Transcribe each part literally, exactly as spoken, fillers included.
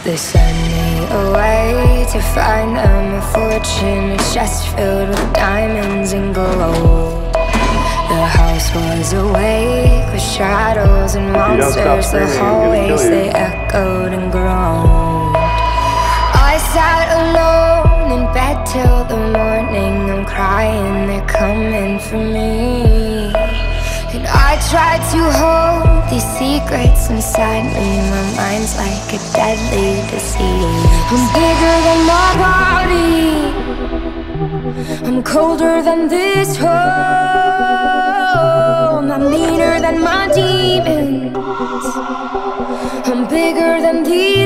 They send me away to find them a fortune. It's just filled with diamonds and gold. The house was awake with shadows and monsters. The hallways, they echoed and groaned. I sat alone in bed till the morning. I'm crying, they're coming for me. And I tried to hold these secrets inside me. My mind's like a deadly disease. I'm bigger than my body, I'm colder than this home. I'm meaner than my demons, I'm bigger than these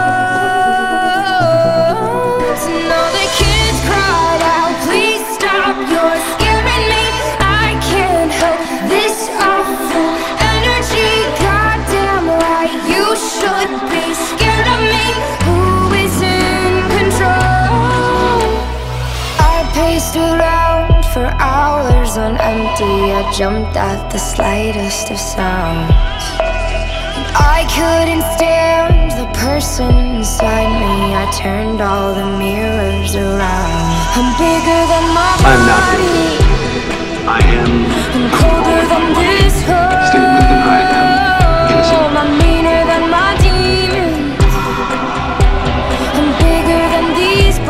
bones. And all the kids cried out, please stop, you're scaring me. I can't help this awful energy. Goddamn right, you should be scared of me. Who is in control? I paced around for hours on empty. I jumped at the slightest of sounds. I couldn't stand the person inside me. I turned all the mirrors around. I'm bigger than my body, I'm not bigger. I am I'm colder than this home. Statement that I am innocent. I'm meaner than my demons, I'm bigger than these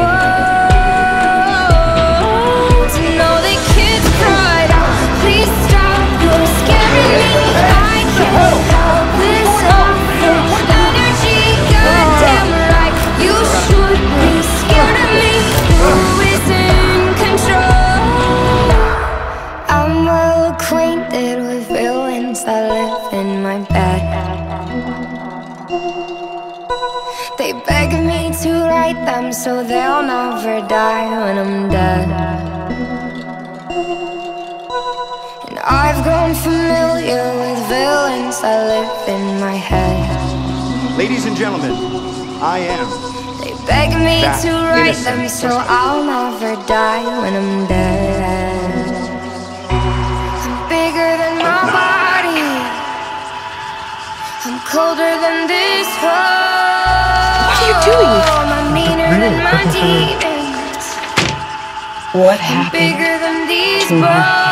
bones. And all the kids cried out, please stop, you're scaring me. I can't help this awful energy. Goddamn right, you should be scared of me. Who is in control? I'm well acquainted with villains that live in my bed. They beg me to write them so they'll never die when I'm dead. And I've grown familiar with villains that live in my head. Ladies and gentlemen, I am They beg me that to write innocent. them so I'll never die when I'm dead. I'm bigger than my body, I'm colder than this home. What are you doing? I'm meaner than my demons, What I'm happened bigger than these to her? bones.